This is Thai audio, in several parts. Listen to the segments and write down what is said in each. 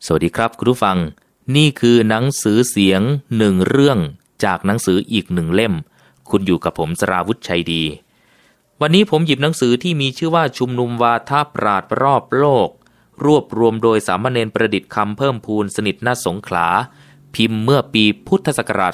สวัสดีครับคุณผู้ฟังนี่คือหนังสือเสียงหนึ่งเรื่องจากหนังสืออีกหนึ่งเล่มคุณอยู่กับผมสราวุธชัยดีวันนี้ผมหยิบหนังสือที่มีชื่อว่าชุมนุมวาทปราชญ์รอบโลกรวบรวมโดยสามเณรประดิษฐ์คำเพิ่มพูนสนิทณสงขลาพิมพ์เมื่อปีพุทธศักราช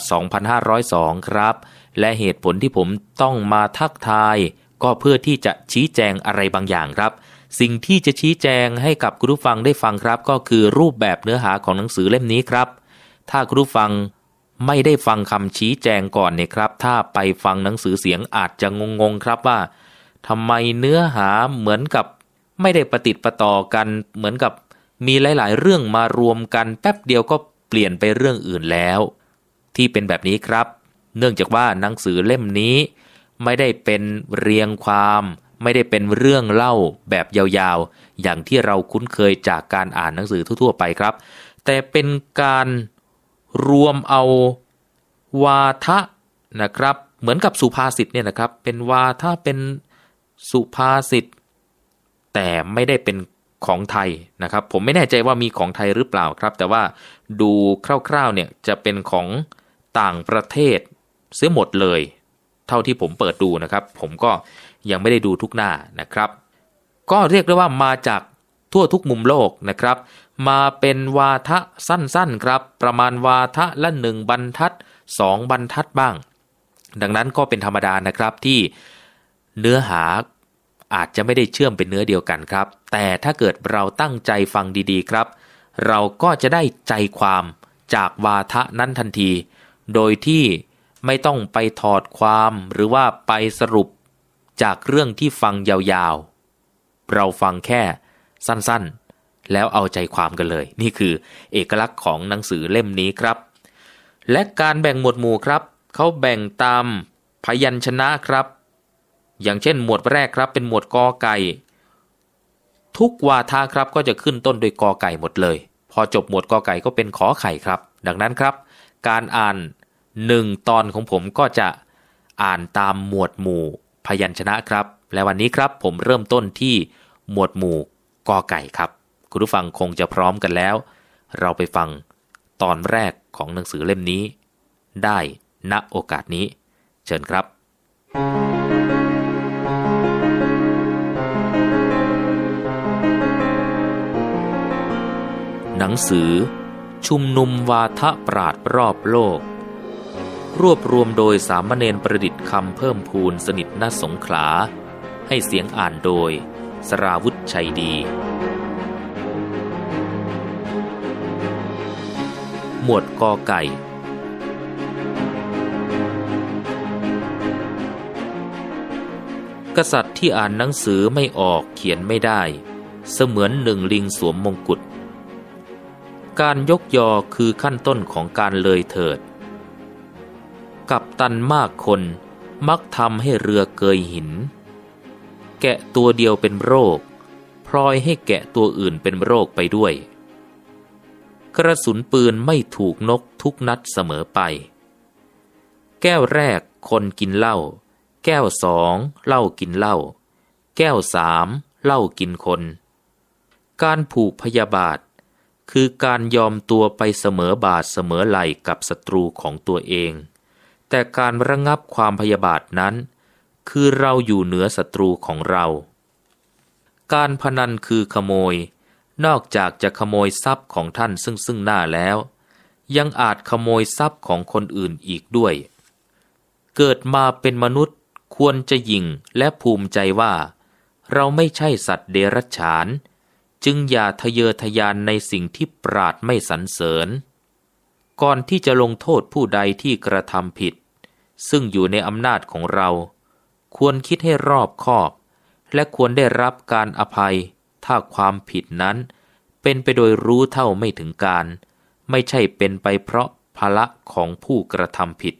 2502 ครับและเหตุผลที่ผมต้องมาทักทายก็เพื่อที่จะชี้แจงอะไรบางอย่างครับสิ่งที่จะชี้แจงให้กับคุณผู้ฟังได้ฟังครับก็คือรูปแบบเนื้อหาของหนังสือเล่มนี้ครับถ้าคุณผู้ฟังไม่ได้ฟังคำชี้แจงก่อนเนี่ยครับถ้าไปฟังหนังสือเสียงอาจจะงงๆครับว่าทำไมเนื้อหาเหมือนกับไม่ได้ประติดประต่อกันเหมือนกับมีหลายๆเรื่องมารวมกันแป๊บเดียวก็เปลี่ยนไปเรื่องอื่นแล้วที่เป็นแบบนี้ครับเนื่องจากว่าหนังสือเล่มนี้ไม่ได้เป็นเรียงความไม่ได้เป็นเรื่องเล่าแบบยาวๆอย่างที่เราคุ้นเคยจากการอ่านหนังสือทั่วๆไปครับแต่เป็นการรวมเอาวาทะนะครับเหมือนกับสุภาษิตเนี่ยนะครับเป็นวาทะเป็นสุภาษิตแต่ไม่ได้เป็นของไทยนะครับผมไม่แน่ใจว่ามีของไทยหรือเปล่าครับแต่ว่าดูคร่าวๆเนี่ยจะเป็นของต่างประเทศเสียหมดเลยเท่าที่ผมเปิดดูนะครับผมก็ยังไม่ได้ดูทุกหน้านะครับก็เรียกได้ว่ามาจากทั่วทุกมุมโลกนะครับมาเป็นวาทะสั้นๆครับประมาณวาทะละ1บรรทัด2บรรทัดบ้างดังนั้นก็เป็นธรรมดานะครับที่เนื้อหาอาจจะไม่ได้เชื่อมเป็นเนื้อเดียวกันครับแต่ถ้าเกิดเราตั้งใจฟังดีๆครับเราก็จะได้ใจความจากวาทะนั้นทันทีโดยที่ไม่ต้องไปถอดความหรือว่าไปสรุปจากเรื่องที่ฟังยาวๆเราฟังแค่สั้นๆแล้วเอาใจความกันเลยนี่คือเอกลักษณ์ของหนังสือเล่มนี้ครับและการแบ่งหมวดหมู่ครับเขาแบ่งตามพยัญชนะครับอย่างเช่นหมวดแรกครับเป็นหมวดกอไก่ทุกวาทะครับก็จะขึ้นต้นด้วยกอไก่หมดเลยพอจบหมวดกอไก่ก็เป็นขอไข่ครับดังนั้นครับการอ่าน1ตอนของผมก็จะอ่านตามหมวดหมู่พยัญชนะครับและวันนี้ครับผมเริ่มต้นที่หมวดหมู่กอไก่ครับคุณผู้ฟังคงจะพร้อมกันแล้วเราไปฟังตอนแรกของหนังสือเล่มนี้ได้ณโอกาสนี้เชิญครับหนังสือชุมนุมวาทปราชญ์รอบโลกรวบรวมโดยสามเณรประดิษฐ์คำเพิ่มพูนสนิทณสงขลาให้เสียงอ่านโดยสราวุธชัยดีหมวดกอไก่กษัตริย์ที่อ่านหนังสือไม่ออกเขียนไม่ได้เสมือนหนึ่งลิงสวมมงกุฎการยกยอคือขั้นต้นของการเลยเถิดกัปตันมากคนมักทำให้เรือเกยหินแกะตัวเดียวเป็นโรคพลอยให้แกะตัวอื่นเป็นโรคไปด้วยกระสุนปืนไม่ถูกนกทุกนัดเสมอไปแก้วแรกคนกินเหล้าแก้ว2เหล้ากินเหล้าแก้ว3เหล้ากินคนการผูกพยาบาทคือการยอมตัวไปเสมอบาทเสมอไหล่กับศัตรูของตัวเองแต่การระงับความพยาบาทนั้นคือเราอยู่เหนือศัตรูของเราการพนันคือขโมยนอกจากจะขโมยทรัพย์ของท่านซึ่งหน้าแล้วยังอาจขโมยทรัพย์ของคนอื่นอีกด้วยเกิดมาเป็นมนุษย์ควรจะหยิ่งและภูมิใจว่าเราไม่ใช่สัตว์เดรัจฉานจึงอย่าทะเยอทะยานในสิ่งที่ปราดไม่สรรเสริญก่อนที่จะลงโทษผู้ใดที่กระทำผิดซึ่งอยู่ในอำนาจของเราควรคิดให้รอบคอบและควรได้รับการอภัยถ้าความผิดนั้นเป็นไปโดยรู้เท่าไม่ถึงการไม่ใช่เป็นไปเพราะภาระของผู้กระทำผิด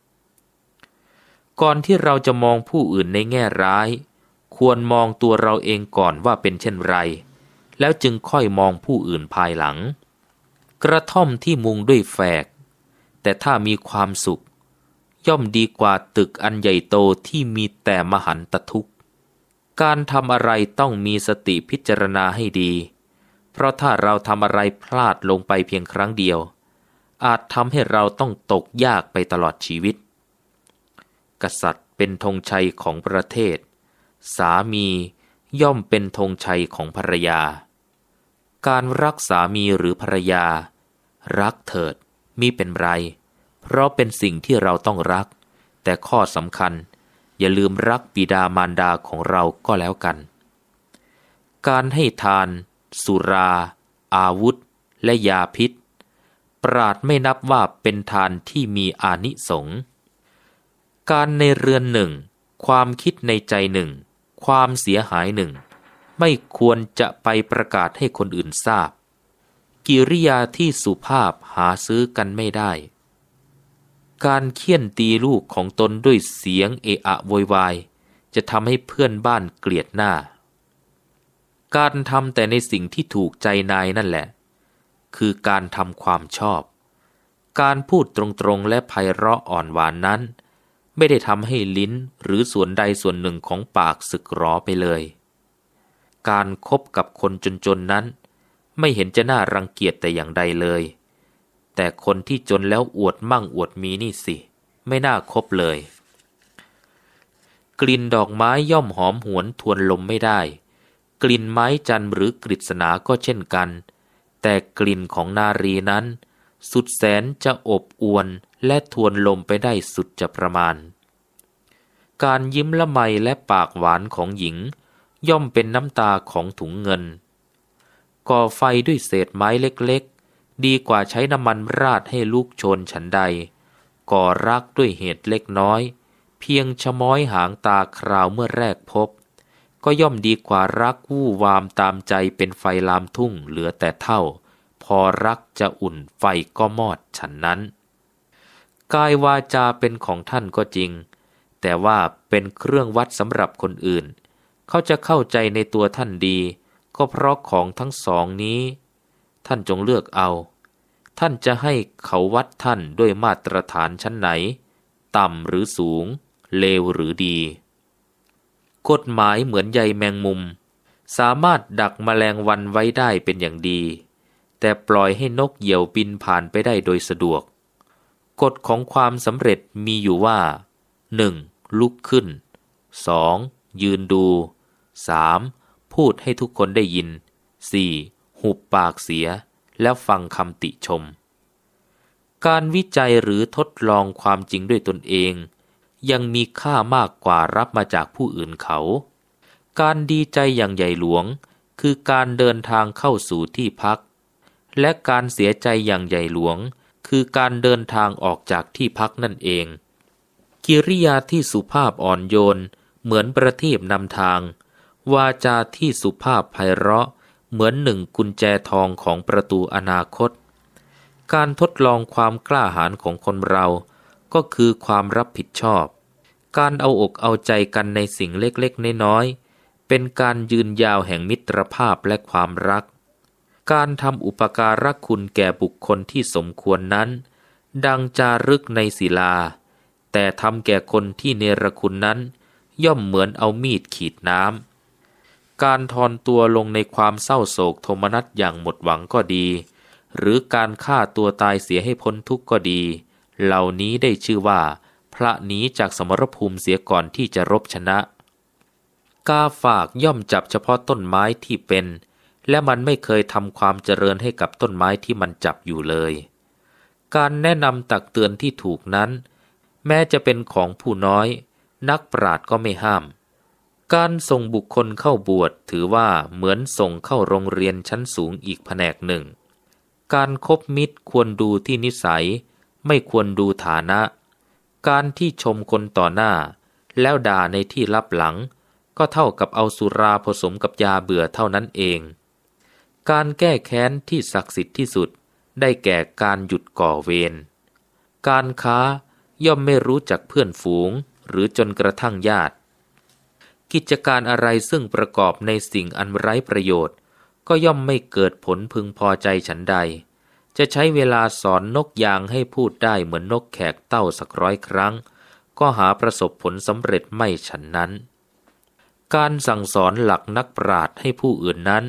ก่อนที่เราจะมองผู้อื่นในแง่ร้ายควรมองตัวเราเองก่อนว่าเป็นเช่นไรแล้วจึงค่อยมองผู้อื่นภายหลังกระท่อมที่มุงด้วยแฝกแต่ถ้ามีความสุขย่อมดีกว่าตึกอันใหญ่โตที่มีแต่มหันตทุกข์การทำอะไรต้องมีสติพิจารณาให้ดีเพราะถ้าเราทำอะไรพลาดลงไปเพียงครั้งเดียวอาจทำให้เราต้องตกยากไปตลอดชีวิตกษัตริย์เป็นธงชัยของประเทศสามีย่อมเป็นธงชัยของภรรยาการรักสามีหรือภรรยารักเถิดมิเป็นไรเพราะเป็นสิ่งที่เราต้องรักแต่ข้อสำคัญอย่าลืมรักบิดามารดาของเราก็แล้วกันการให้ทานสุราอาวุธและยาพิษปราชญ์ไม่นับว่าเป็นทานที่มีอานิสงส์การในเรือนหนึ่งความคิดในใจหนึ่งความเสียหายหนึ่งไม่ควรจะไปประกาศให้คนอื่นทราบกิริยาที่สุภาพหาซื้อกันไม่ได้การเฆี่ยนตีลูกของตนด้วยเสียงเอะอะโวยวายจะทำให้เพื่อนบ้านเกลียดหน้าการทำแต่ในสิ่งที่ถูกใจนายนั่นแหละคือการทำความชอบการพูดตรงๆและไพเราะอ่อนหวานนั้นไม่ได้ทำให้ลิ้นหรือส่วนใดส่วนหนึ่งของปากสึกหรอไปเลยการคบกับคนจนๆนั้นไม่เห็นจะน่ารังเกียจแต่อย่างใดเลยแต่คนที่จนแล้วอวดมั่งอวดมีนี่สิไม่น่าคบเลยกลิ่นดอกไม้ย่อมหอมหวนทวนลมไม่ได้กลิ่นไม้จันทร์หรือกฤษณาก็เช่นกันแต่กลิ่นของนารีนั้นสุดแสนจะอบอวลและทวนลมไปได้สุดจะประมาณการยิ้มละไมและปากหวานของหญิงย่อมเป็นน้ำตาของถุงเงินก่อไฟด้วยเศษไม้เล็กๆดีกว่าใช้น้ำมันราดให้ลูกโชนฉันใดก่อรักด้วยเหตุเล็กน้อยเพียงชะม้อยหางตาคราวเมื่อแรกพบก็ย่อมดีกว่ารักวู่วามตามใจเป็นไฟลามทุ่งเหลือแต่เท่าพอรักจะอุ่นไฟก็มอดฉันนั้นกายวาจาเป็นของท่านก็จริงแต่ว่าเป็นเครื่องวัดสำหรับคนอื่นเขาจะเข้าใจในตัวท่านดีก็เพราะของทั้งสองนี้ท่านจงเลือกเอาท่านจะให้เขาวัดท่านด้วยมาตรฐานชั้นไหนต่ำหรือสูงเลวหรือดีกฎหมายเหมือนใยแมงมุมสามารถดักแมลงวันไว้ได้เป็นอย่างดีแต่ปล่อยให้นกเหยี่ยวบินผ่านไปได้โดยสะดวกกฎของความสำเร็จมีอยู่ว่า 1. ลุกขึ้น 2. ยืนดู 3. พูดให้ทุกคนได้ยิน 4. หุบปากเสียแล้วฟังคำติชมการวิจัยหรือทดลองความจริงด้วยตนเองยังมีค่ามากกว่ารับมาจากผู้อื่นเขาการดีใจอย่างใหญ่หลวงคือการเดินทางเข้าสู่ที่พักและการเสียใจอย่างใหญ่หลวงคือการเดินทางออกจากที่พักนั่นเองกิริยาที่สุภาพอ่อนโยนเหมือนประทีปนำทางวาจาที่สุภาพไพเราะเหมือนหนึ่งกุญแจทองของประตูอนาคตการทดลองความกล้าหาญของคนเราก็คือความรับผิดชอบการเอาอกเอาใจกันในสิ่งเล็กๆน้อยๆเป็นการยืนยาวแห่งมิตรภาพและความรักการทำอุปการะคุณแก่บุคคลที่สมควรนั้นดังจารึกในศิลาแต่ทำแก่คนที่เนรคุณนั้นย่อมเหมือนเอามีดขีดน้ำการทอนตัวลงในความเศร้าโศกโทมนัสอย่างหมดหวังก็ดีหรือการฆ่าตัวตายเสียให้พ้นทุกข์ก็ดีเหล่านี้ได้ชื่อว่าพระหนีจากสมรภูมิเสียก่อนที่จะรบชนะกาฝากย่อมจับเฉพาะต้นไม้ที่เป็นและมันไม่เคยทำความเจริญให้กับต้นไม้ที่มันจับอยู่เลยการแนะนำตักเตือนที่ถูกนั้นแม้จะเป็นของผู้น้อยนักปราชญ์ก็ไม่ห้ามการส่งบุคคลเข้าบวชถือว่าเหมือนส่งเข้าโรงเรียนชั้นสูงอีกแผนกหนึ่งการคบมิตรควรดูที่นิสัยไม่ควรดูฐานะการที่ชมคนต่อหน้าแล้วด่าในที่ลับหลังก็เท่ากับเอาสุราผสมกับยาเบื่อเท่านั้นเองการแก้แค้นที่ศักดิ์สิทธิ์ที่สุดได้แก่การหยุดก่อเวรการค้าย่อมไม่รู้จักเพื่อนฝูงหรือจนกระทั่งญาติกิจการอะไรซึ่งประกอบในสิ่งอันไร้ประโยชน์ก็ย่อมไม่เกิดผลพึงพอใจฉันใดจะใช้เวลาสอนนกยางให้พูดได้เหมือนนกแขกเต้าสัก100 ครั้งก็หาประสบผลสำเร็จไม่ฉันนั้นการสั่งสอนหลักนักปราชญ์ให้ผู้อื่นนั้น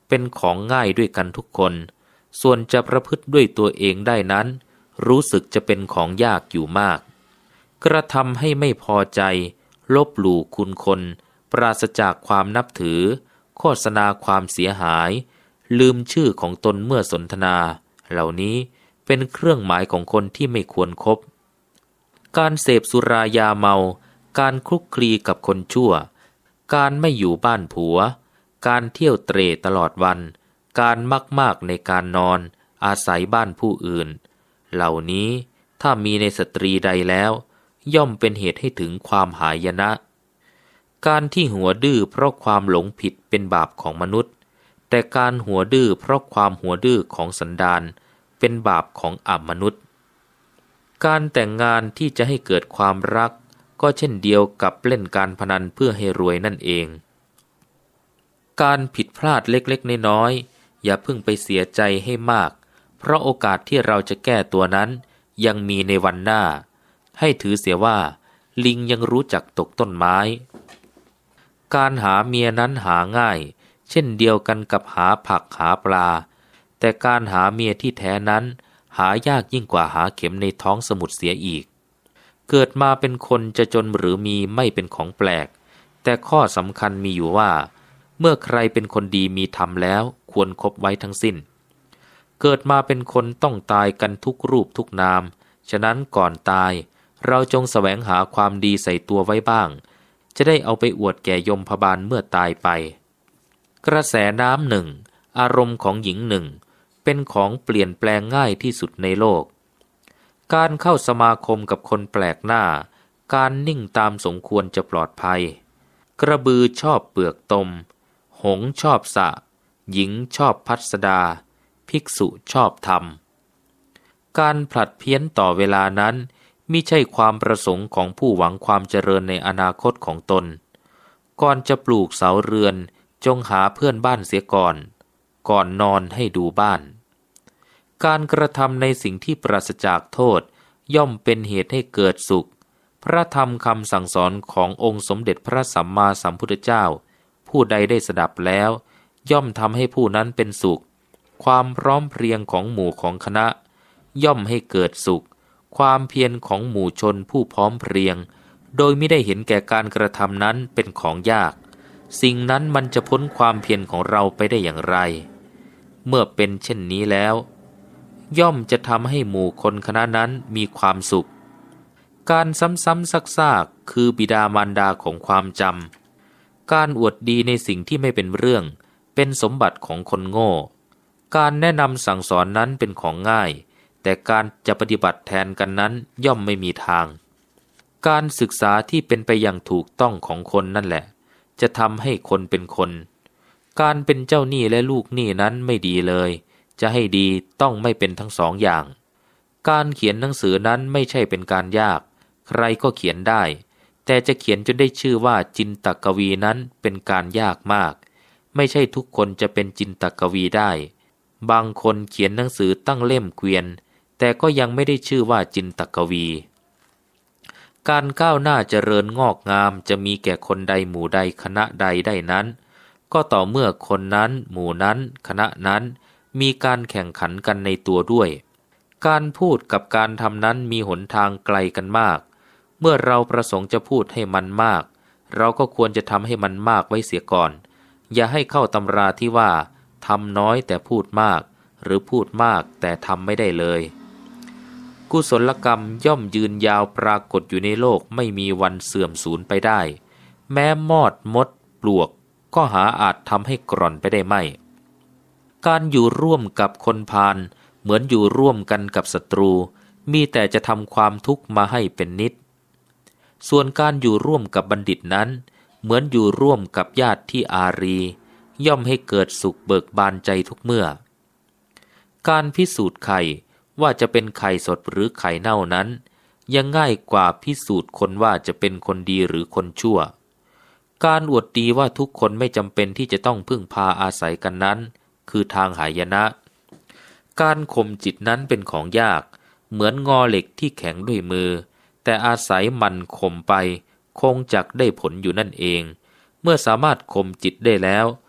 เป็นของง่ายด้วยกันทุกคนส่วนจะประพฤติด้วยตัวเองได้นั้นรู้สึกจะเป็นของยากอยู่มากกระทำให้ไม่พอใจลบหลู่คุณคนปราศจากความนับถือโฆษณาความเสียหายลืมชื่อของตนเมื่อสนทนาเหล่านี้เป็นเครื่องหมายของคนที่ไม่ควรคบการเสพสุรายาเมาการคลุกคลีกับคนชั่วการไม่อยู่บ้านผัวการเที่ยวเตร่ตลอดวันการมากในการนอนอาศัยบ้านผู้อื่นเหล่านี้ถ้ามีในสตรีใดแล้วย่อมเป็นเหตุให้ถึงความหายนะการที่หัวดื้อเพราะความหลงผิดเป็นบาปของมนุษย์แต่การหัวดื้อเพราะความหัวดื้อของสันดานเป็นบาปของอมนุษย์การแต่งงานที่จะให้เกิดความรักก็เช่นเดียวกับเล่นการพนันเพื่อให้รวยนั่นเองการผิดพลาดเล็กๆน้อยๆอย่าเพิ่งไปเสียใจให้มากเพราะโอกาสที่เราจะแก้ตัวนั้นยังมีในวันหน้าให้ถือเสียว่าลิงยังรู้จักตกต้นไม้การหาเมียนั้นหาง่ายเช่นเดียวกันกับหาผักหาปลาแต่การหาเมียที่แท้นั้นหายากยิ่งกว่าหาเข็มในท้องสมุทรเสียอีกเกิดมาเป็นคนจะจนหรือมีไม่เป็นของแปลกแต่ข้อสำคัญมีอยู่ว่าเมื่อใครเป็นคนดีมีธรรมแล้วควรคบไว้ทั้งสิ้นเกิดมาเป็นคนต้องตายกันทุกรูปทุกนามฉะนั้นก่อนตายเราจงแสวงหาความดีใส่ตัวไว้บ้างจะได้เอาไปอวดแก่ยมพบาลเมื่อตายไปกระแสน้ำหนึ่งอารมณ์ของหญิงหนึ่งเป็นของเปลี่ยนแปลงง่ายที่สุดในโลกการเข้าสมาคมกับคนแปลกหน้าการนิ่งตามสมควรจะปลอดภัยกระบือชอบเปลือกตมหงส์ชอบสะหญิงชอบพัสดาภิกษุชอบธรรมการผลัดเพี้ยนต่อเวลานั้นมิใช่ความประสงค์ของผู้หวังความเจริญในอนาคตของตนก่อนจะปลูกเสาเรือนจงหาเพื่อนบ้านเสียก่อนนอนให้ดูบ้านการกระทำในสิ่งที่ปราศจากโทษย่อมเป็นเหตุให้เกิดสุขพระธรรมคำสั่งสอนขององค์สมเด็จพระสัมมาสัมพุทธเจ้าผู้ใดได้สดับแล้วย่อมทำให้ผู้นั้นเป็นสุขความพร้อมเพรียงของหมู่ของคณะย่อมให้เกิดสุขความเพียรของหมู่ชนผู้พร้อมเพรียงโดยไม่ได้เห็นแก่การกระทำนั้นเป็นของยากสิ่งนั้นมันจะพ้นความเพียรของเราไปได้อย่างไรเมื่อเป็นเช่นนี้แล้วย่อมจะทำให้หมู่คนคณะนั้นมีความสุขการซ้ำๆซากๆคือบิดามารดาของความจำการอวดดีในสิ่งที่ไม่เป็นเรื่องเป็นสมบัติของคนโง่การแนะนำสั่งสอนนั้นเป็นของง่ายแต่การจะปฏิบัติแทนกันนั้นย่อมไม่มีทางการศึกษาที่เป็นไปอย่างถูกต้องของคนนั่นแหละจะทำให้คนเป็นคนการเป็นเจ้าหนี้และลูกหนี้นั้นไม่ดีเลยจะให้ดีต้องไม่เป็นทั้งสองอย่างการเขียนหนังสือนั้นไม่ใช่เป็นการยากใครก็เขียนได้แต่จะเขียนจนได้ชื่อว่าจินตกวีนั้นเป็นการยากมากไม่ใช่ทุกคนจะเป็นจินตกวีได้บางคนเขียนหนังสือตั้งเล่มเกวียนแต่ก็ยังไม่ได้ชื่อว่าจินตกวีการก้าวหน้าเจริญงอกงามจะมีแก่คนใดหมู่ใดคณะใดได้นั้นก็ต่อเมื่อคนนั้นหมู่นั้นคณะนั้นมีการแข่งขันกันในตัวด้วยการพูดกับการทำนั้นมีหนทางไกลกันมากเมื่อเราประสงค์จะพูดให้มันมากเราก็ควรจะทำให้มันมากไว้เสียก่อนอย่าให้เข้าตำราที่ว่าทำน้อยแต่พูดมากหรือพูดมากแต่ทำไม่ได้เลยกุศลกรรมย่อมยืนยาวปรากฏอยู่ในโลกไม่มีวันเสื่อมสูญไปได้แม้มอดมดปลวกก็หาอาจทำให้กร่อนไปได้ไม่การอยู่ร่วมกับคนพาลเหมือนอยู่ร่วมกันกับศัตรูมีแต่จะทำความทุกข์มาให้เป็นนิดส่วนการอยู่ร่วมกับบัณฑิตนั้นเหมือนอยู่ร่วมกับญาติที่อารีย่อมให้เกิดสุขเบิกบานใจทุกเมื่อการพิสูจน์ไข่ว่าจะเป็นไข่สดหรือไข่เน่านั้นยังง่ายกว่าพิสูจน์คนว่าจะเป็นคนดีหรือคนชั่วการอวดดีว่าทุกคนไม่จำเป็นที่จะต้องพึ่งพาอาศัยกันนั้นคือทางหายนะการข่มจิตนั้นเป็นของยากเหมือนงอเหล็กที่แข็งด้วยมือแต่อาศัยมันข่มไปคงจักได้ผลอยู่นั่นเองเมื่อสามารถข่มจิตได้แล้ว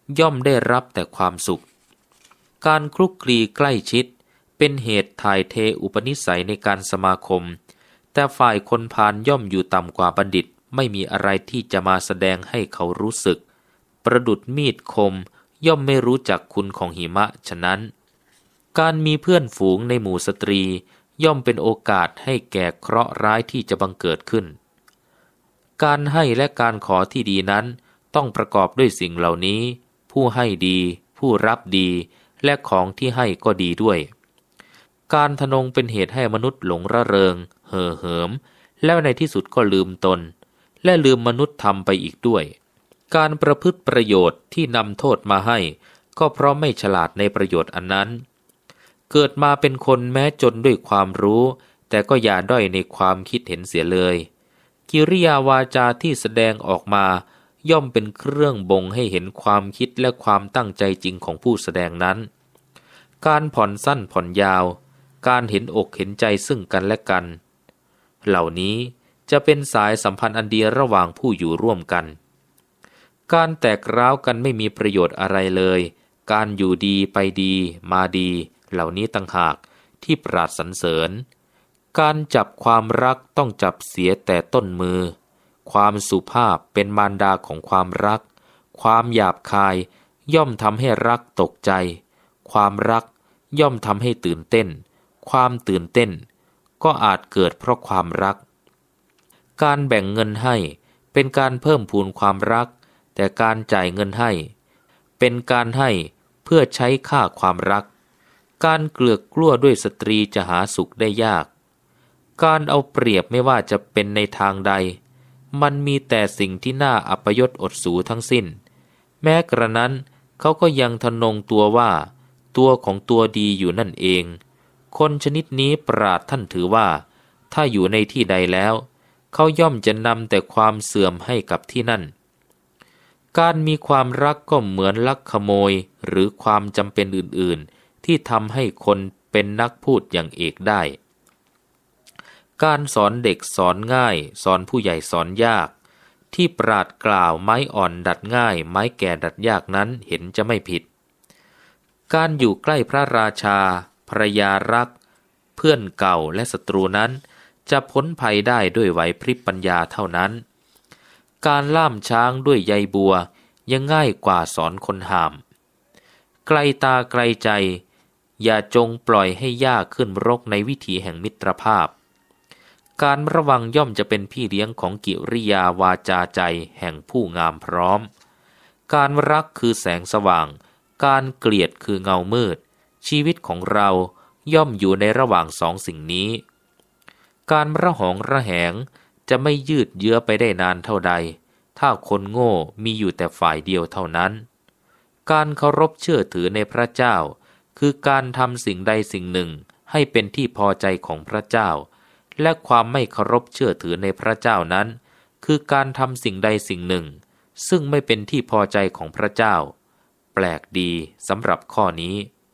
ย่อมได้รับแต่ความสุขการคลุกคลีใกล้ชิดเป็นเหตุถ่ายเทอุปนิสัยในการสมาคมแต่ฝ่ายคนพาลย่อมอยู่ต่ำกว่าบัณฑิตไม่มีอะไรที่จะมาแสดงให้เขารู้สึกประดุจมีดคมย่อมไม่รู้จักคุณของหิมะฉะนั้นการมีเพื่อนฝูงในหมู่สตรีย่อมเป็นโอกาสให้แก่เคราะห์ร้ายที่จะบังเกิดขึ้นการให้และการขอที่ดีนั้นต้องประกอบด้วยสิ่งเหล่านี้ผู้ให้ดีผู้รับดีและของที่ให้ก็ดีด้วยการทะนงเป็นเหตุให้มนุษย์หลงระเริงเห่อเหิมแล้วในที่สุดก็ลืมตนและลืมมนุษย์ธรรมไปอีกด้วยการประพฤติประโยชน์ที่นำโทษมาให้ก็เพราะไม่ฉลาดในประโยชน์อันนั้นเกิดมาเป็นคนแม้จนด้วยความรู้แต่ก็อย่าด้อยในความคิดเห็นเสียเลยกิริยาวาจาที่แสดงออกมาย่อมเป็นเครื่องบ่งให้เห็นความคิดและความตั้งใจจริงของผู้แสดงนั้นการผ่อนสั้นผ่อนยาวการเห็นอกเห็นใจซึ่งกันและกันเหล่านี้จะเป็นสายสัมพันธ์อันดีระหว่างผู้อยู่ร่วมกันการแตกร้าวกันไม่มีประโยชน์อะไรเลยการอยู่ดีไปดีมาดีเหล่านี้ต่างหากที่ปราศสรรเสริญการจับความรักต้องจับเสียแต่ต้นมือความสุภาพเป็นมารดาของความรักความหยาบคายย่อมทำให้รักตกใจความรักย่อมทำให้ตื่นเต้นความตื่นเต้นก็อาจเกิดเพราะความรักการแบ่งเงินให้เป็นการเพิ่มพูนความรักแต่การจ่ายเงินให้เป็นการให้เพื่อใช้ค่าความรักการเกลือกกลั้วด้วยสตรีจะหาสุขได้ยากการเอาเปรียบไม่ว่าจะเป็นในทางใดมันมีแต่สิ่งที่น่าอัปยศอดสูทั้งสิ้นแม้กระนั้นเขาก็ยังทะนงตัวว่าตัวของตัวดีอยู่นั่นเองคนชนิดนี้ปราชญ์ท่านถือว่าถ้าอยู่ในที่ใดแล้วเขาย่อมจะนำแต่ความเสื่อมให้กับที่นั่นการมีความรักก็เหมือนลักขโมยหรือความจำเป็นอื่นๆที่ทำให้คนเป็นนักพูดอย่างเอกได้การสอนเด็กสอนง่ายสอนผู้ใหญ่สอนยากที่ปราชญ์กล่าวไม้อ่อนดัดง่ายไม้แก่ดัดยากนั้นเห็นจะไม่ผิดการอยู่ใกล้พระราชาภรยารักเพื่อนเก่าและศัตรูนั้นจะพ้นภัยได้ด้วยไหวพริบปัญญาเท่านั้นการล่ามช้างด้วยใยบัวยังง่ายกว่าสอนคนห้ามไกลตาไกลใจอย่าจงปล่อยให้ยากขึ้นรกในวิถีแห่งมิตรภาพการระวังย่อมจะเป็นพี่เลี้ยงของกิริยาวาจาใจแห่งผู้งามพร้อมการรักคือแสงสว่างการเกลียดคือเงามืดชีวิตของเราย่อมอยู่ในระหว่างสองสิ่งนี้การระหองระแหงจะไม่ยืดเยื้อไปได้นานเท่าใดถ้าคนโง่มีอยู่แต่ฝ่ายเดียวเท่านั้นการเคารพเชื่อถือในพระเจ้าคือการทำสิ่งใดสิ่งหนึ่งให้เป็นที่พอใจของพระเจ้าและความไม่เคารพเชื่อถือในพระเจ้านั้นคือการทำสิ่งใดสิ่งหนึ่งซึ่งไม่เป็นที่พอใจของพระเจ้าแปลกดีสำหรับข้อนี้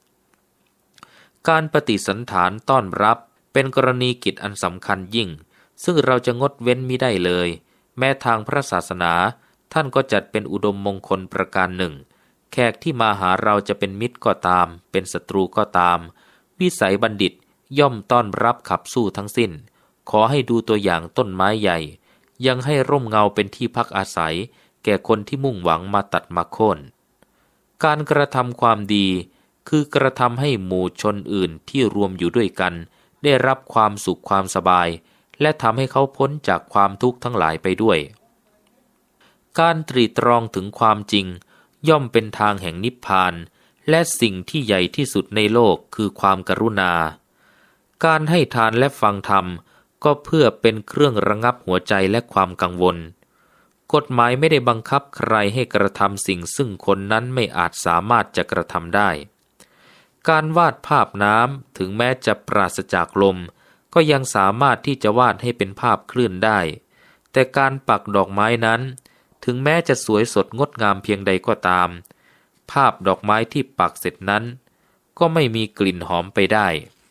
การปฏิสันถานต้อนรับเป็นกรณีกิจอันสำคัญยิ่งซึ่งเราจะงดเว้นมิได้เลยแม้ทางพระศาสนาท่านก็จัดเป็นอุดมมงคลประการหนึ่งแขกที่มาหาเราจะเป็นมิตรก็ตามเป็นศัตรูก็ตามวิสัยบัณฑิตย่อมต้อนรับขับสู้ทั้งสิ้นขอให้ดูตัวอย่างต้นไม้ใหญ่ยังให้ร่มเงาเป็นที่พักอาศัยแก่คนที่มุ่งหวังมาตัดมาโค่นการกระทำความดีคือกระทำให้หมู่ชนอื่นที่รวมอยู่ด้วยกันได้รับความสุขความสบายและทำให้เขาพ้นจากความทุกข์ทั้งหลายไปด้วยการตรีตรองถึงความจริงย่อมเป็นทางแห่งนิพพานและสิ่งที่ใหญ่ที่สุดในโลกคือความกรุณาการให้ทานและฟังธรรมก็เพื่อเป็นเครื่องระงับหัวใจและความกังวลกฎหมายไม่ได้บังคับใครให้กระทำสิ่งซึ่งคนนั้นไม่อาจสามารถจะกระทำได้การวาดภาพน้ำถึงแม้จะปราศจากลมก็ยังสามารถที่จะวาดให้เป็นภาพคลื่นได้แต่การปักดอกไม้นั้นถึงแม้จะสวยสดงดงามเพียงใดก็ตามภาพดอกไม้ที่ปักเสร็จนั้นก็ไม่มีกลิ่นหอมไปได้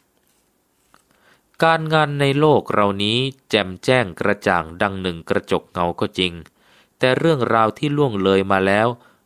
การงานในโลกเรานี้แจ่มแจ้งกระจ่างดังหนึ่งกระจกเงาก็จริงแต่เรื่องราวที่ล่วงเลยมาแล้ว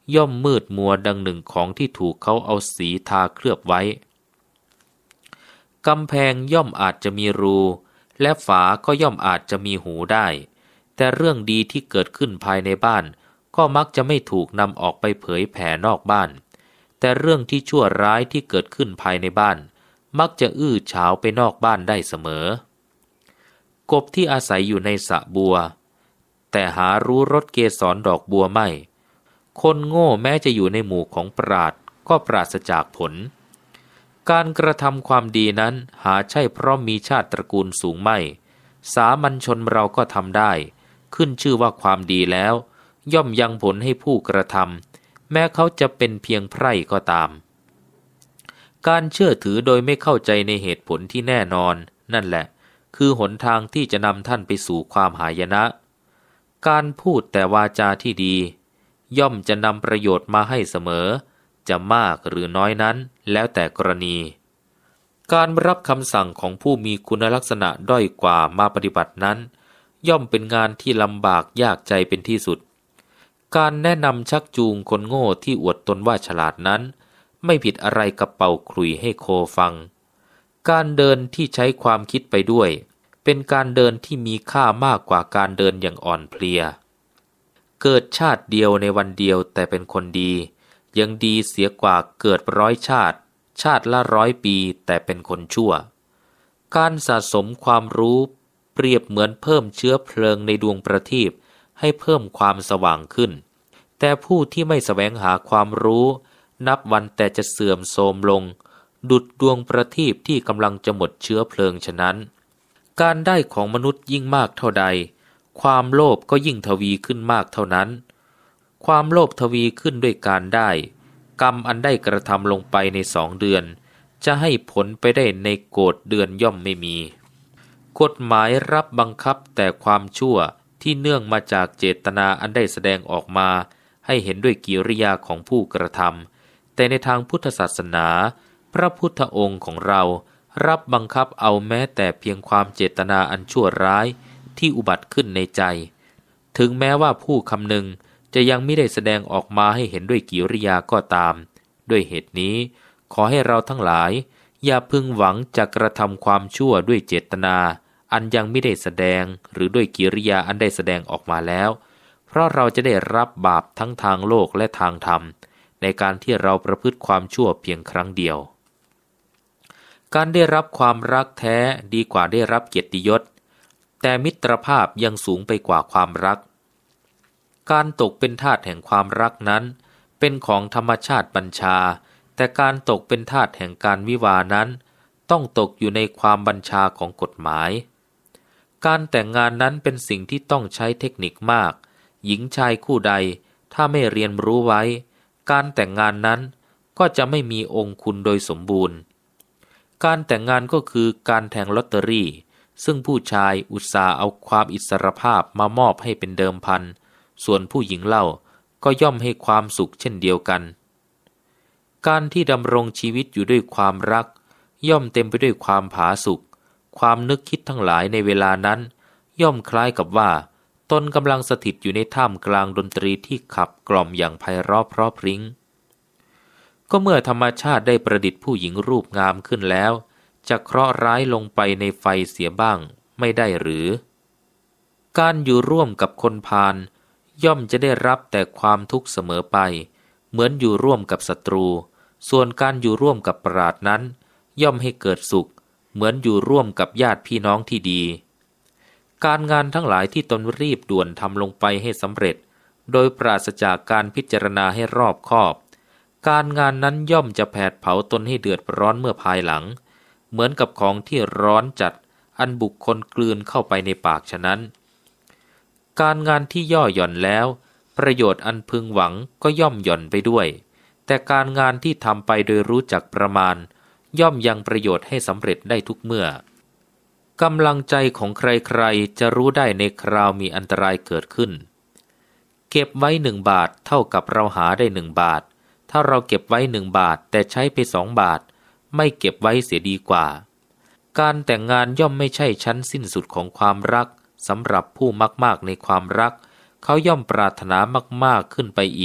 ย่อมมืดมัวดังหนึ่งของที่ถูกเขาเอาสีทาเคลือบไว้กำแพงย่อมอาจจะมีรูและฝาก็ย่อมอาจจะมีหูได้แต่เรื่องดีที่เกิดขึ้นภายในบ้านก็มักจะไม่ถูกนำออกไปเผยแผ่นอกบ้านแต่เรื่องที่ชั่วร้ายที่เกิดขึ้นภายในบ้านมักจะอื้อฉาวไปนอกบ้านได้เสมอกบที่อาศัยอยู่ในสระบัวแต่หารู้รสเกสรดอกบัวไม่คนโง่แม้จะอยู่ในหมู่ของปราชญ์ก็ปราศจากผลการกระทำความดีนั้นหาใช่เพราะมีชาติตระกูลสูงไม่สามัญชนเราก็ทำได้ขึ้นชื่อว่าความดีแล้วย่อมยังผลให้ผู้กระทำแม้เขาจะเป็นเพียงไพร่ก็ตามการเชื่อถือโดยไม่เข้าใจในเหตุผลที่แน่นอนนั่นแหละคือหนทางที่จะนำท่านไปสู่ความหายนะการพูดแต่วาจาที่ดีย่อมจะนำประโยชน์มาให้เสมอจะมากหรือน้อยนั้นแล้วแต่กรณีการรับคำสั่งของผู้มีคุณลักษณะด้อยกว่ามาปฏิบัตินั้นย่อมเป็นงานที่ลำบากยากใจเป็นที่สุดการแนะนำชักจูงคนโง่ที่อวดตนว่าฉลาดนั้นไม่ผิดอะไรกับเป่าขลุ่ยให้โคฟังการเดินที่ใช้ความคิดไปด้วยเป็นการเดินที่มีค่ามากกว่าการเดินอย่างอ่อนเพลียเกิดชาติเดียวในวันเดียวแต่เป็นคนดียังดีเสียกว่าเกิด100 ชาติชาติละ100 ปีแต่เป็นคนชั่วการสะสมความรู้เปรียบเหมือนเพิ่มเชื้อเพลิงในดวงประทีปให้เพิ่มความสว่างขึ้นแต่ผู้ที่ไม่แสวงหาความรู้นับวันแต่จะเสื่อมโทรมลงดุจดวงประทีปที่กำลังจะหมดเชื้อเพลิงฉะนั้นการได้ของมนุษย์ยิ่งมากเท่าใดความโลภก็ยิ่งทวีขึ้นมากเท่านั้นความโลภทวีขึ้นด้วยการได้กรรมอันได้กระทำลงไปใน2 เดือนจะให้ผลไปได้ในโกฏเดือนย่อมไม่มีกฎหมายรับบังคับแต่ความชั่วที่เนื่องมาจากเจตนาอันได้แสดงออกมาให้เห็นด้วยกิริยาของผู้กระทำแต่ในทางพุทธศาสนาพระพุทธองค์ของเรารับบังคับเอาแม้แต่เพียงความเจตนาอันชั่วร้ายที่อุบัติขึ้นในใจถึงแม้ว่าผู้คำนึงจะยังไม่ได้แสดงออกมาให้เห็นด้วยกิริยาก็ตามด้วยเหตุนี้ขอให้เราทั้งหลายอย่าพึงหวังจะกระทำความชั่วด้วยเจตนาอันยังไม่ได้แสดงหรือด้วยกิริยาอันได้แสดงออกมาแล้วเพราะเราจะได้รับบาปทั้งทางโลกและทางธรรมในการที่เราประพฤติความชั่วเพียงครั้งเดียวการได้รับความรักแท้ดีกว่าได้รับเกียรติยศแต่มิตรภาพยังสูงไปกว่าความรักการตกเป็นทาสแห่งความรักนั้นเป็นของธรรมชาติบัญชาแต่การตกเป็นทาสแห่งการวิวานั้นต้องตกอยู่ในความบัญชาของกฎหมายการแต่งงานนั้นเป็นสิ่งที่ต้องใช้เทคนิคมากหญิงชายคู่ใดถ้าไม่เรียนรู้ไว้การแต่งงานนั้นก็จะไม่มีองค์คุณโดยสมบูรณ์การแต่งงานก็คือการแทงลอตเตอรี่ซึ่งผู้ชายอุตส่าห์เอาความอิสรภาพมามอบให้เป็นเดิมพันส่วนผู้หญิงเล่าก็ย่อมให้ความสุขเช่นเดียวกันการที่ดำรงชีวิตอยู่ด้วยความรักย่อมเต็มไปด้วยความผาสุกความนึกคิดทั้งหลายในเวลานั้นย่อมคล้ายกับว่าตนกำลังสถิตอยู่ในท่ามกลางดนตรีที่ขับกล่อมอย่างไพเราะเพราะพริ้งก็เมื่อธรรมชาติได้ประดิษฐ์ผู้หญิงรูปงามขึ้นแล้วจะเคราะห์ร้ายลงไปในไฟเสียบ้างไม่ได้หรือการอยู่ร่วมกับคนพาลย่อมจะได้รับแต่ความทุกข์เสมอไปเหมือนอยู่ร่วมกับศัตรูส่วนการอยู่ร่วมกับปราชญ์นั้นย่อมให้เกิดสุขเหมือนอยู่ร่วมกับญาติพี่น้องที่ดีการงานทั้งหลายที่ตนรีบด่วนทำลงไปให้สำเร็จโดยปราศจากการพิจารณาให้รอบคอบการงานนั้นย่อมจะแผดเผาตนให้เดือดร้อนเมื่อภายหลังเหมือนกับของที่ร้อนจัดอันบุคคลกลืนเข้าไปในปากฉะนั้นการงานที่ย่อหย่อนแล้วประโยชน์อันพึงหวังก็ย่อมหย่อนไปด้วยแต่การงานที่ทำไปโดยรู้จักประมาณย่อมยังประโยชน์ให้สำเร็จได้ทุกเมื่อกำลังใจของใครๆจะรู้ได้ในคราวมีอันตรายเกิดขึ้นเก็บไว้1 บาทเท่ากับเราหาได้1 บาทถ้าเราเก็บไว้1 บาทแต่ใช้ไป2 บาทไม่เก็บไว้เสียดีกว่าการแต่งงานย่อมไม่ใช่ชั้นสิ้นสุดของความรักสำหรับผู้มากๆในความรักเขาย่อมปรารถนามากๆขึ้นไปอีก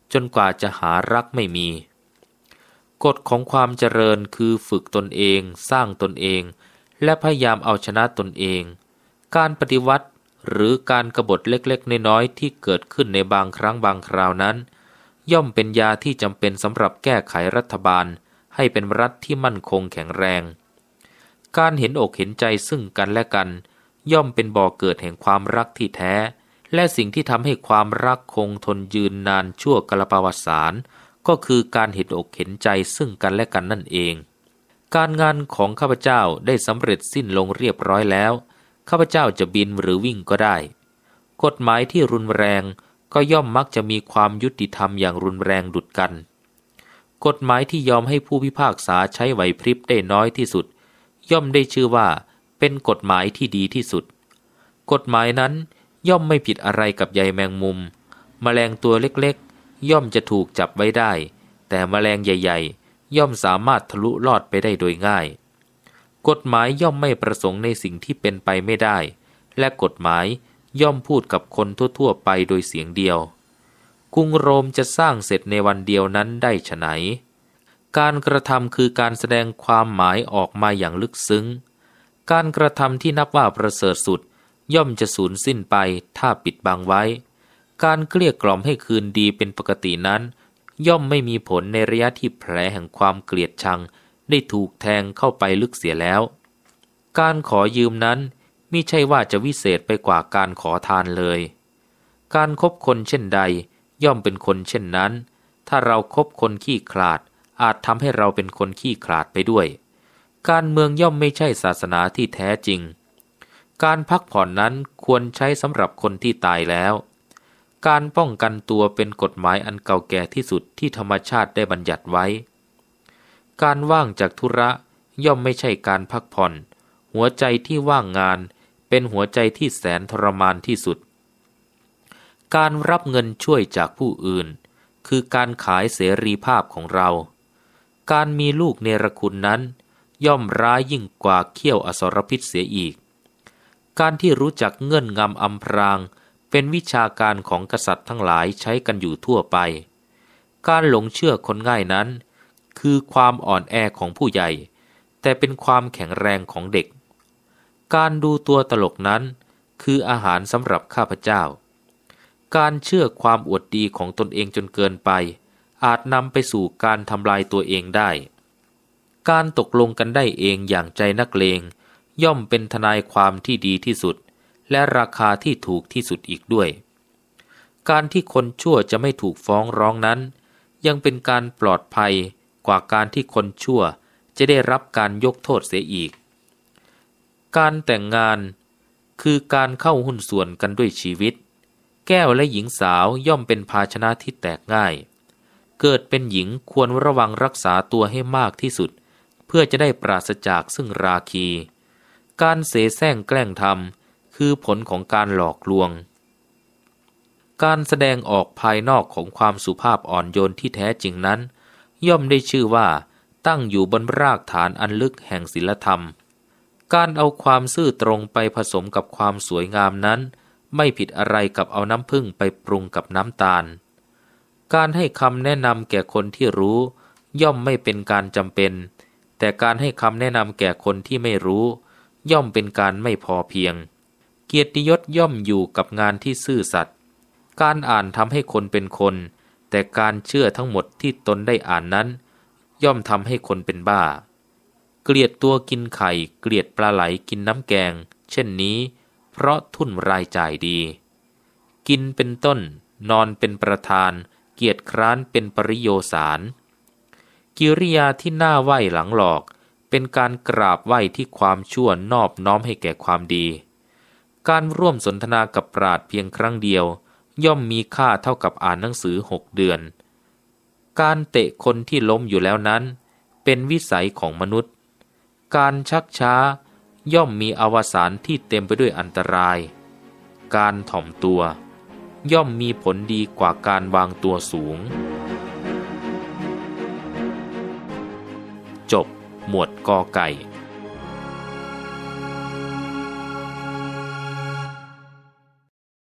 จนกว่าจะหารักไม่มีกฎของความเจริญคือฝึกตนเองสร้างตนเองและพยายามเอาชนะตนเองการปฏิวัติหรือการกบฏเล็กๆน้อยๆที่เกิดขึ้นในบางครั้งบางคราวนั้นย่อมเป็นยาที่จำเป็นสำหรับแก้ไขรัฐบาลให้เป็นรัฐที่มั่นคงแข็งแรงการเห็นอกเห็นใจซึ่งกันและกันย่อมเป็นบ่อเกิดแห่งความรักที่แท้และสิ่งที่ทำให้ความรักคงทนยืนนานชั่วกาลประวัติศาสตร์ก็คือการเห็นอกเห็นใจซึ่งกันและกันนั่นเองการงานของข้าพเจ้าได้สำเร็จสิ้นลงเรียบร้อยแล้วข้าพเจ้าจะบินหรือวิ่งก็ได้กฎหมายที่รุนแรงก็ย่อมมักจะมีความยุติธรรมอย่างรุนแรงดุจกันกฎหมายที่ยอมให้ผู้พิพากษาใช้ไหวพริบได้น้อยที่สุดย่อมได้ชื่อว่าเป็นกฎหมายที่ดีที่สุดกฎหมายนั้นย่อมไม่ผิดอะไรกับใยแมงมุมแมลงตัวเล็กๆย่อมจะถูกจับไว้ได้แต่แมลงใหญ่ๆย่อมสามารถทะลุลอดไปได้โดยง่ายกฎหมายย่อมไม่ประสงค์ในสิ่งที่เป็นไปไม่ได้และกฎหมายย่อมพูดกับคนทั่วๆไปโดยเสียงเดียวกรุงโรมจะสร้างเสร็จในวันเดียวนั้นได้ไฉนการกระทำคือการแสดงความหมายออกมาอย่างลึกซึ้งการกระทำที่นับว่าประเสริฐสุดย่อมจะสูญสิ้นไปถ้าปิดบังไว้การเกลี้ยกล่อมให้คืนดีเป็นปกตินั้นย่อมไม่มีผลในระยะที่แผลแห่งความเกลียดชังได้ถูกแทงเข้าไปลึกเสียแล้วการขอยืมนั้นมิใช่ว่าจะวิเศษไปกว่าการขอทานเลยการคบคนเช่นใดย่อมเป็นคนเช่นนั้นถ้าเราคบคนขี้ขลาดอาจทำให้เราเป็นคนขี้ขลาดไปด้วยการเมืองย่อมไม่ใช่ศาสนาที่แท้จริงการพักผ่อนนั้นควรใช้สำหรับคนที่ตายแล้วการป้องกันตัวเป็นกฎหมายอันเก่าแก่ที่สุดที่ธรรมชาติได้บัญญัติไว้การว่างจากธุระย่อมไม่ใช่การพักผ่อนหัวใจที่ว่างงานเป็นหัวใจที่แสนทรมานที่สุดการรับเงินช่วยจากผู้อื่นคือการขายเสรีภาพของเราการมีลูกเนรคุณนั้นย่อมร้ายยิ่งกว่าเขี้ยวอสรพิษเสียอีกการที่รู้จักเงื่อนงำอำพรางเป็นวิชาการของกษัตริย์ทั้งหลายใช้กันอยู่ทั่วไปการหลงเชื่อคนง่ายนั้นคือความอ่อนแอของผู้ใหญ่แต่เป็นความแข็งแรงของเด็กการดูตัวตลกนั้นคืออาหารสำหรับข้าพเจ้าการเชื่อความอวดดีของตนเองจนเกินไปอาจนำไปสู่การทำลายตัวเองได้การตกลงกันได้เองอย่างใจนักเลงย่อมเป็นทนายความที่ดีที่สุดและราคาที่ถูกที่สุดอีกด้วยการที่คนชั่วจะไม่ถูกฟ้องร้องนั้นยังเป็นการปลอดภัยกว่าการที่คนชั่วจะได้รับการยกโทษเสียอีกการแต่งงานคือการเข้าหุ้นส่วนกันด้วยชีวิตแก้วและหญิงสาวย่อมเป็นภาชนะที่แตกง่ายเกิดเป็นหญิงควรระวังรักษาตัวให้มากที่สุดเพื่อจะได้ปราศจากซึ่งราคีการเสแสร้งแกล้งทำคือผลของการหลอกลวงการแสดงออกภายนอกของความสุภาพอ่อนโยนที่แท้จริงนั้นย่อมได้ชื่อว่าตั้งอยู่บนรากฐานอันลึกแห่งศีลธรรมการเอาความซื่อตรงไปผสมกับความสวยงามนั้นไม่ผิดอะไรกับเอาน้ำผึ้งไปปรุงกับน้ำตาลการให้คำแนะนำแก่คนที่รู้ย่อมไม่เป็นการจำเป็นแต่การให้คำแนะนำแก่คนที่ไม่รู้ย่อมเป็นการไม่พอเพียงเกียรติยศย่อมอยู่กับงานที่ซื่อสัตย์การอ่านทำให้คนเป็นคนแต่การเชื่อทั้งหมดที่ตนได้อ่านนั้นย่อมทำให้คนเป็นบ้าเกลียดตัวกินไข่เกลียดปลาไหลกินน้ำแกงเช่นนี้เพราะทุนรายจ่ายดีกินเป็นต้นนอนเป็นประธานเกียรติคร้านเป็นปริโยสารกิริยาที่น่าไหว้หลังหลอกเป็นการกราบไหว้ที่ความชั่วนอบน้อมให้แก่ความดีการร่วมสนทนากับปราชญ์เพียงครั้งเดียวย่อมมีค่าเท่ากับอ่านหนังสือ6 เดือนการเตะคนที่ล้มอยู่แล้วนั้นเป็นวิสัยของมนุษย์การชักช้าย่อมมีอวสานที่เต็มไปด้วยอันตรายการถ่อมตัวย่อมมีผลดีกว่าการวางตัวสูงจบหมวดกอไก่